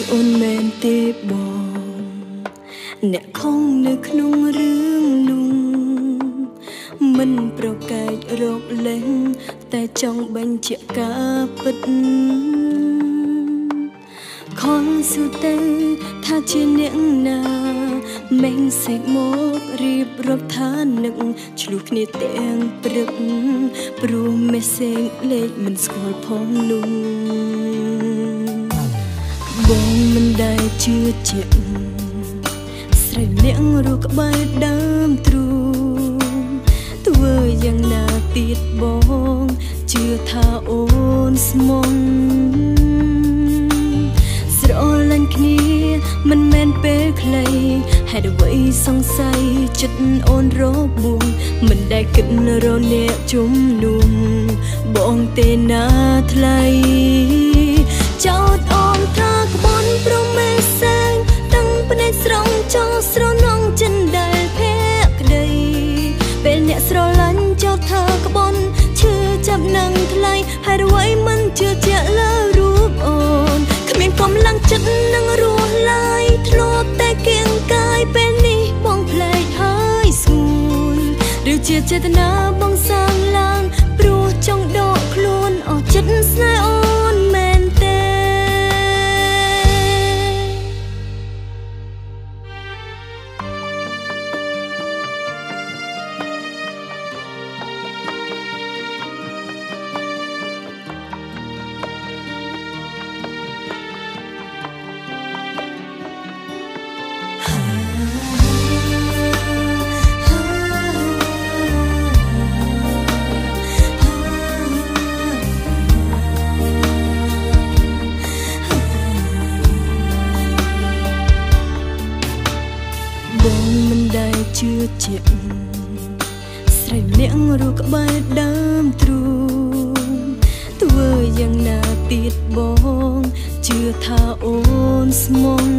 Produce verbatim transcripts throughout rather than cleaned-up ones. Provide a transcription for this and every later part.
អូនមែនទេបងអ្នកខំនៅក្នុងរឿងនោះមិនប្រកែករកលេងតែចង់បញ្ជាក់ការពិតខំសុទ្ធតែថាជាអ្នកណាមេងសេកមករៀបរាប់ថានឹកឆ្លុះគ្នាទាំងព្រឹកព្រោះមេសេងលេខមិនស្គាល់ផងនោះបងមិនដែលជឿជាក់ស្រីម្នាក់រស់ក្បែរដើមទ្រូងធ្វើយ៉ាងណាទៀតបងជឿថាអូនស្មងស្រឡាញ់គ្នាមិនមែនពេលខ្លីហេតុអ្វីសង្ស័យចិត្តអូនរបួងមិនដែលគិតរអ្នកជំនុំបងទេណាថ្លៃចោតអូនថាក្បន់ប្រមេសែងតាំងភ្នែកស្រង់ចោលស្រនងចិនដែលភក្តីពេលអ្នកស្រឡាញ់ចោតថាក្បន់ឈឺចាប់នឹងថ្លៃហេតុអ្វីមិនជឿជាក់លើរូបអូនគ្មានកម្លាំងចិត្តនឹងរស់ឡើយធ្លាប់តែគៀងកាយពេលនេះបងភ្លេចហើយស្ងួនឬជាចេតនាបងសាងឡើងព្រោះចង់ដកខ្លួនអស់ចិត្តស្នេហ៍អូនមែនទេបងមិនដែលជឿជាក់ស្រីម្នាក់រស់ក្បែរដើមទ្រូងធ្វើយ៉ាងណាទៀតបងជឿថាអូនស្មង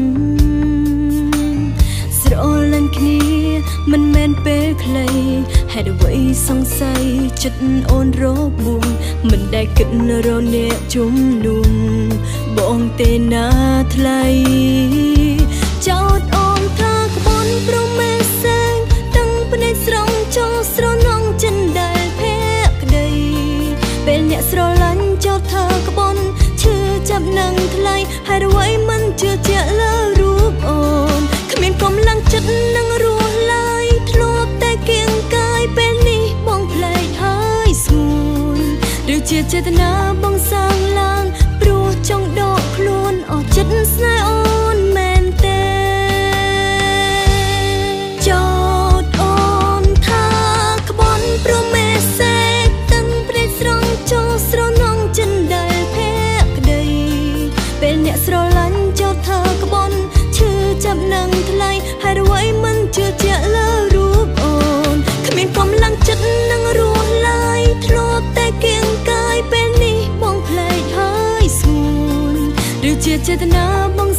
ស្រឡាញ់គ្នាមិនមែនពេលខ្លីហេតុអ្វីសង្ស័យចិត្តអូនរបួងមិនដែលគិតរអ្នកជំនុំបងទេណាថ្លៃចោតអូនថាក្បន់ប្រមេសែងតាំងភ្នែកស្រង់ចោលស្រនងចិនដែលភក្តីពេលអ្នកស្រឡាញ់ចោតថាក្បន់ឈឺចាប់នឹងថ្លៃហេតុអ្វីមិនជឿជាក់លើរូបអូនគ្មានកម្លាំងចិត្តនឹងរស់ឡើយធ្លាប់តែគៀងកាយពេលនេះបងភ្លេចហើយស្ងួនឬជាចេតនាបងសាងឡើងព្រោះចង់ដកខ្លួនអស់ចិត្តស្នេហ៍អូនមែនទេចោតអូនថាក្បន់ប្រមេសេកតាំងភ្នែកស្រង់ចោលស្រនងចិនដែលភក្តីពេលអ្នកស្រឡាញ់ចោតថាក្បន់ឈឺចាប់នឹងថ្លៃហេតុអ្វីមិនជឿជាក់លើរូបអូនគ្មានកម្លាំងចិត្តនឹងរស់ឡើយធ្លាប់តែគៀងកាយពេលនេះបងភ្លេចហើយស្ងួនឬជាចេតនាបង